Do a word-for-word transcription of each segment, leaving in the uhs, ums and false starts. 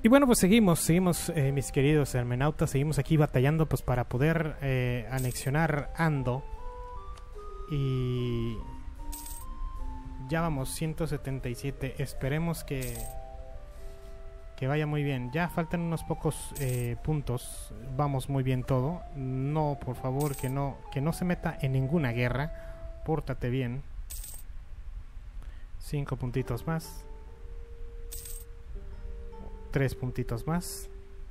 Y bueno, pues seguimos, seguimos, eh, mis queridos hermenautas, seguimos aquí batallando pues para poder eh, anexionar Ando. Y ya vamos, ciento setenta y siete. Esperemos que, que vaya muy bien. Ya faltan unos pocos eh, puntos. Vamos muy bien todo. No, por favor, que no, que no se meta en ninguna guerra. Pórtate bien. Cinco puntitos más. Tres puntitos más.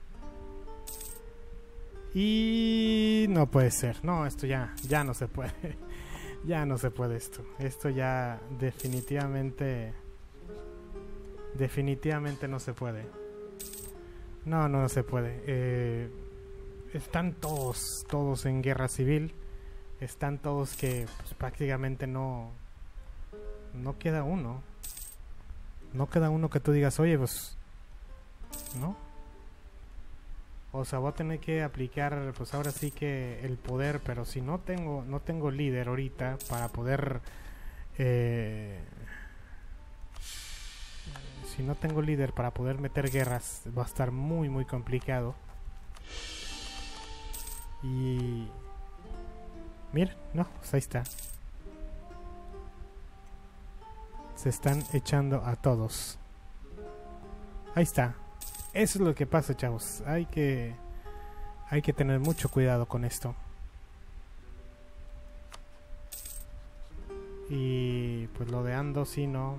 Y no puede ser. No, esto ya, ya no se puede. Ya no se puede esto. Esto ya definitivamente... Definitivamente no se puede. No, no, no se puede. Eh, están todos, todos en guerra civil. Están todos que pues, prácticamente no... No queda uno. No queda uno que tú digas, oye, pues... ¿No? O sea, voy a tener que aplicar, pues ahora sí que el poder, pero si no tengo, no tengo líder ahorita para poder, eh, si no tengo líder para poder meter guerras, va a estar muy, muy complicado. Y mira, no, pues ahí está. Se están echando a todos. Ahí está. Eso es lo que pasa, chavos. Hay que hay que tener mucho cuidado con esto. Y pues lo de Ando sí no.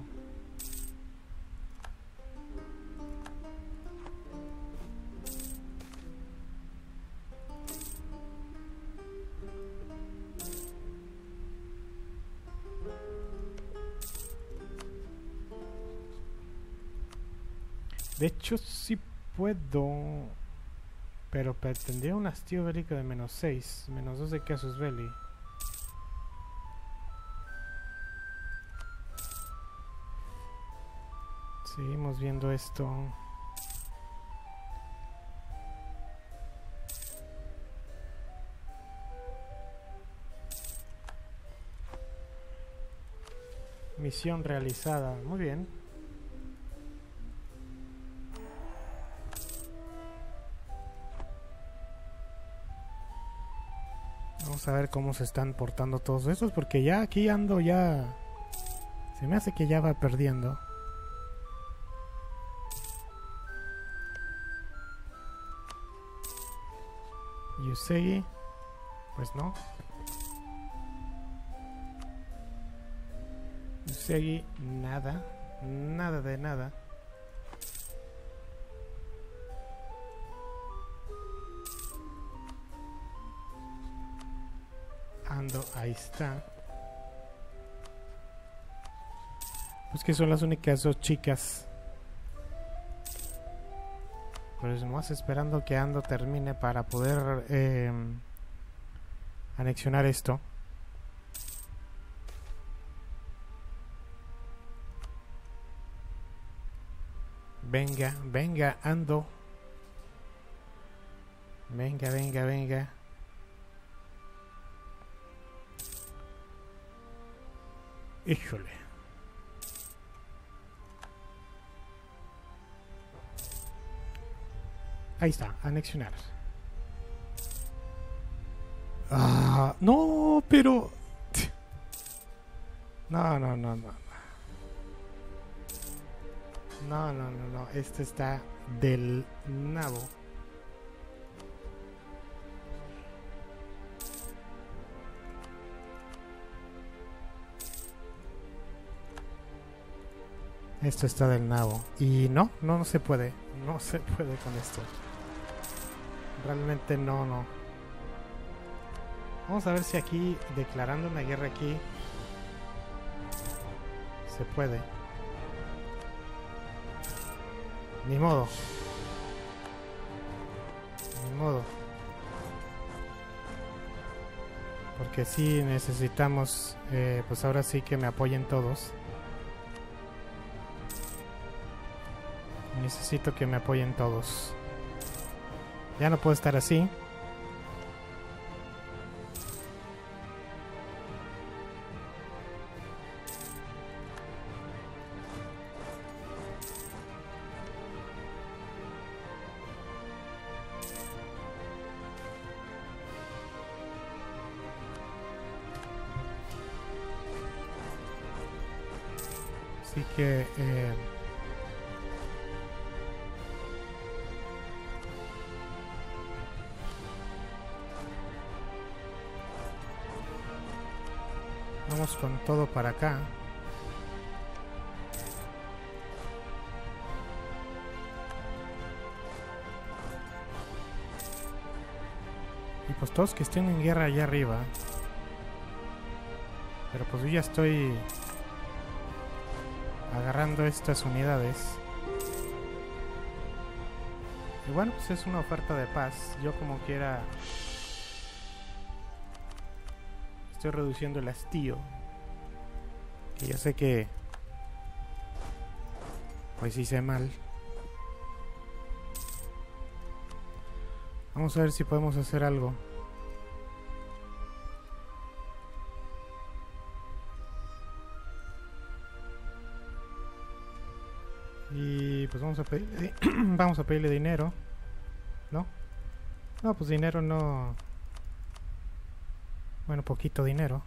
De hecho sí puedo, pero tendría un hastío bélico de menos seis, menos dos de casus belli. Seguimos viendo esto. Misión realizada, muy bien. Vamos a ver cómo se están portando todos estos, porque ya aquí ando ya... Se me hace que ya va perdiendo. Yusegi, pues no. Yusegi, nada. Nada de nada. Ando, ahí está. Pues que son las únicas dos chicas. Pues más esperando que Ando termine para poder eh, anexionar esto. Venga, venga, Ando. Venga, venga, venga. Híjole. Ahí está, anexionar. Ah, no, pero... No, no, no, no. No, no, no, no. Este está del nabo. Esto está del nabo. Y no, no, no se puede. No se puede con esto. Realmente no, no. Vamos a ver si aquí, declarando una guerra aquí, se puede. Ni modo. Ni modo. Porque sí necesitamos, eh, pues ahora sí que me apoyen todos. Necesito que me apoyen todos. Ya no puedo estar así. Así que eh, vamos con todo para acá. Y pues todos que estén en guerra allá arriba. Pero pues yo ya estoy agarrando estas unidades. Y bueno, pues es una oferta de paz. Yo como quiera estoy reduciendo el hastío. Que yo sé que pues hice mal. Vamos a ver si podemos hacer algo. Y pues vamos a pedirle vamos a pedirle dinero. ¿No? No, pues dinero no. Bueno, poquito dinero.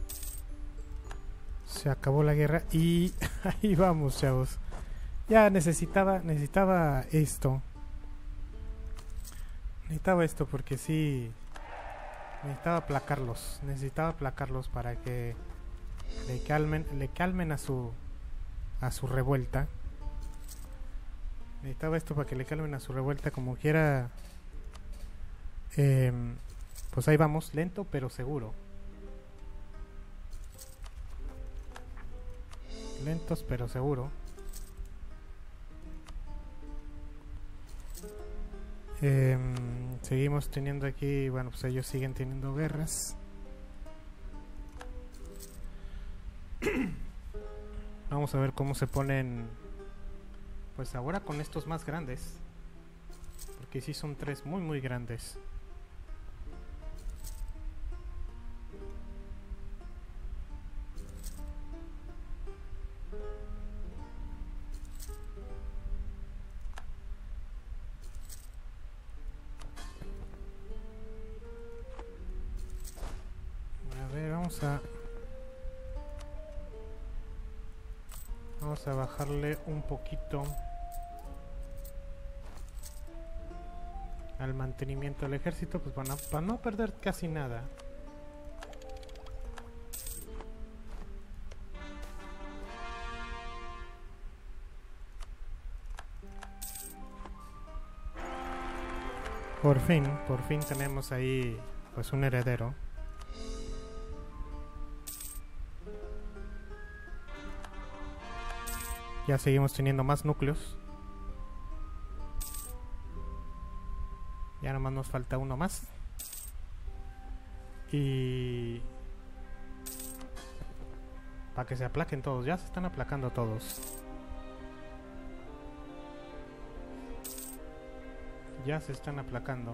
Se acabó la guerra y ahí vamos, chavos. Ya necesitaba necesitaba esto. Necesitaba esto porque sí. Necesitaba aplacarlos. Necesitaba aplacarlos para que le calmen, le calmen a su a su revuelta. Necesitaba esto para que le calmen a su revuelta como quiera. Eh, pues ahí vamos, lento pero seguro. Lentos pero seguro. Eh, seguimos teniendo aquí, bueno, pues ellos siguen teniendo guerras. Vamos a ver cómo se ponen. Pues ahora con estos más grandes. Porque sí son tres muy muy grandes. A ver, vamos a... Vamos a bajarle un poquito al mantenimiento del ejército, pues para no, para no perder casi nada. Por fin, por fin tenemos ahí pues un heredero. Ya seguimos teniendo más núcleos. Ya nomás nos falta uno más. Y... para que se aplaquen todos. Ya se están aplacando todos. Ya se están aplacando.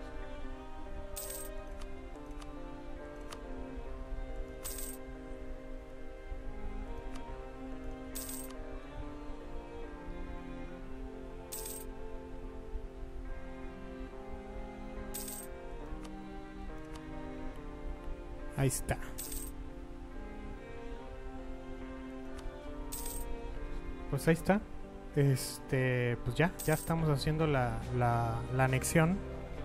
Ahí está. Pues ahí está. Este, pues ya, ya estamos haciendo la, la, la anexión.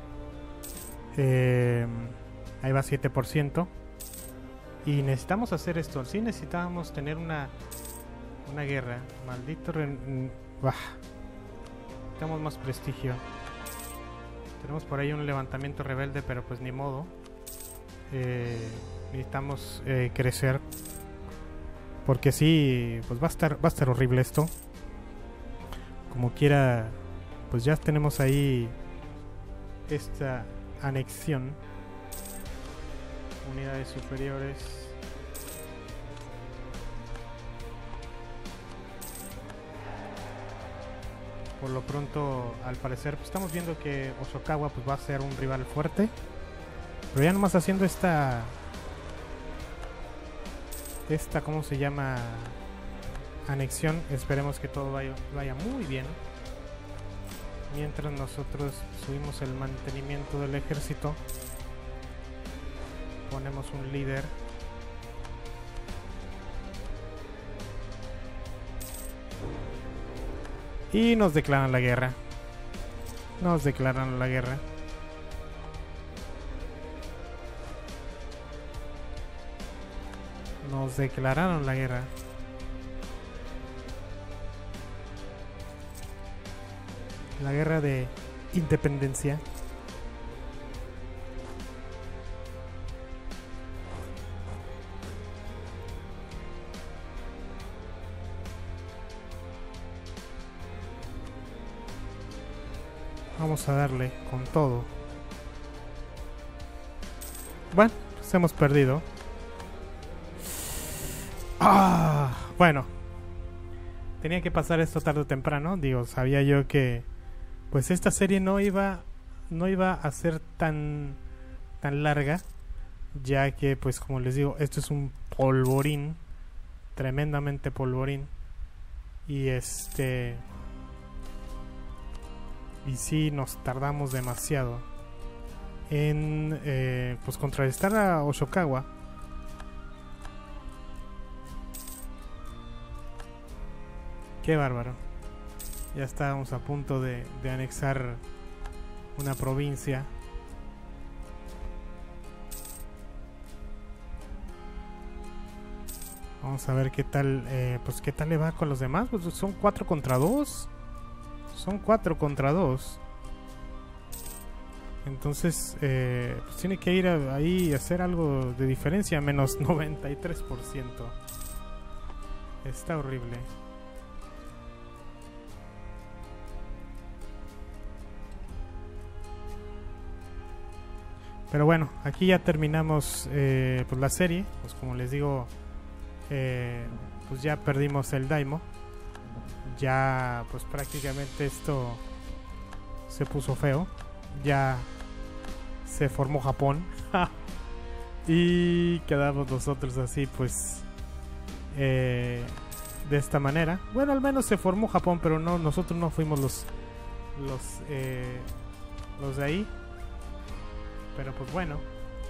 Eh, ahí va siete por ciento. Y necesitamos hacer esto. Sí necesitábamos tener una, una guerra. Maldito... Ren... Bah. Necesitamos más prestigio. Tenemos por ahí un levantamiento rebelde, pero pues ni modo. Eh, necesitamos eh, crecer, porque sí, pues va a estar va a estar horrible esto. Como quiera, pues ya tenemos ahí esta anexión. Unidades superiores. Por lo pronto, al parecer, pues estamos viendo que Hosokawa pues va a ser un rival fuerte. Pero ya nomás haciendo esta... Esta, ¿cómo se llama? Anexión. Esperemos que todo vaya, vaya muy bien. Mientras nosotros subimos el mantenimiento del ejército. Ponemos un líder. Y nos declaran la guerra. Nos declaran la guerra. Nos declararon la guerra. La guerra de independencia. Vamos a darle con todo. Bueno, pues hemos perdido. Ah, bueno. Tenía que pasar esto tarde o temprano. Digo, sabía yo que pues esta serie no iba no iba a ser tan tan larga, ya que pues como les digo, esto es un polvorín, tremendamente polvorín. Y este y sí nos tardamos demasiado en eh, pues contrarrestar a Oshokawa. Qué bárbaro. Ya estábamos a punto de, de anexar una provincia. Vamos a ver qué tal, eh, pues qué tal le va con los demás. Pues son cuatro contra dos. Son cuatro contra dos. Entonces, eh, pues tiene que ir a, ahí a hacer algo de diferencia. Menos noventa y tres por ciento. Está horrible. Pero bueno, aquí ya terminamos eh, pues la serie. Pues como les digo, eh, pues ya perdimos el Daimo. Ya pues prácticamente esto se puso feo. Ya se formó Japón. Y quedamos nosotros así pues eh, de esta manera. Bueno, al menos se formó Japón, pero no, nosotros no fuimos los los eh, los de ahí. Pero pues bueno,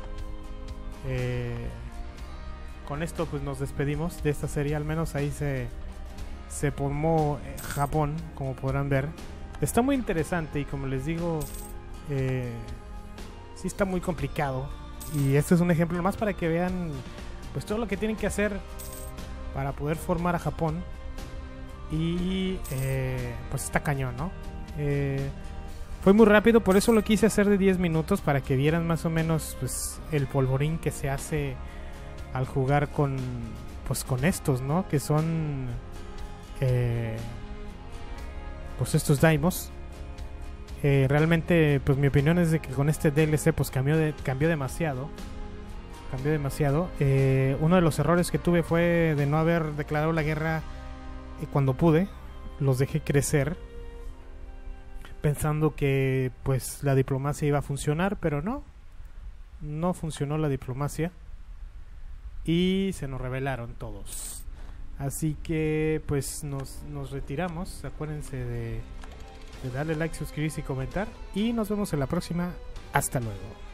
eh, con esto pues nos despedimos de esta serie. Al menos ahí se se formó eh, Japón, como podrán ver. Está muy interesante y como les digo, eh, sí está muy complicado. Y este es un ejemplo más para que vean pues todo lo que tienen que hacer para poder formar a Japón. Y eh, pues está cañón, ¿no? Eh, Fue muy rápido, por eso lo quise hacer de diez minutos, para que vieran más o menos pues el polvorín que se hace al jugar con pues con estos, ¿no? Que son eh, pues estos daimos. Eh, realmente pues mi opinión es de que con este D L C pues cambió de, cambió demasiado. Cambió demasiado. Eh, uno de los errores que tuve fue de no haber declarado la guerra eh, cuando pude. Los dejé crecer, pensando que pues la diplomacia iba a funcionar, pero no, no funcionó la diplomacia y se nos rebelaron todos. Así que pues nos, nos retiramos. Acuérdense de, de darle like, suscribirse y comentar, y nos vemos en la próxima. Hasta luego.